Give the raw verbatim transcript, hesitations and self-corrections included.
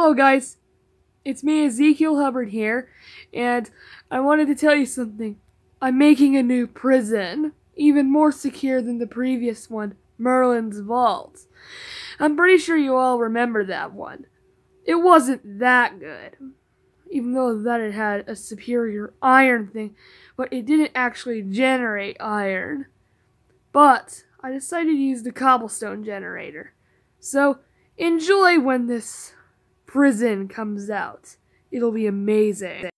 Hello guys, it's me Ezekiel Hubbard here, and I wanted to tell you something. I'm making a new prison, even more secure than the previous one, Merlin's Vault. I'm pretty sure you all remember that one. It wasn't that good, even though that it had a superior iron thing, but it didn't actually generate iron. But I decided to use the cobblestone generator. So enjoy when this prison comes out. It'll be amazing.